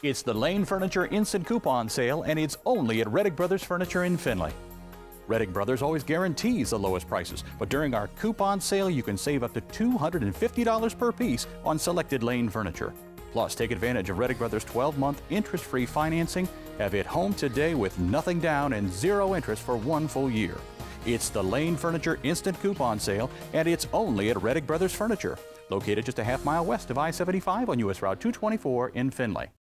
It's the Lane Furniture Instant Coupon Sale, and it's only at Rettig Brothers Furniture in Findlay. Rettig Brothers always guarantees the lowest prices, but during our coupon sale, you can save up to $250 per piece on selected Lane furniture. Plus, take advantage of Rettig Brothers' 12-month interest-free financing. Have it home today with nothing down and 0 interest for 1 full year. It's the Lane Furniture Instant Coupon Sale, and it's only at Rettig Brothers Furniture, located just a half-mile west of I-75 on U.S. Route 224 in Findlay.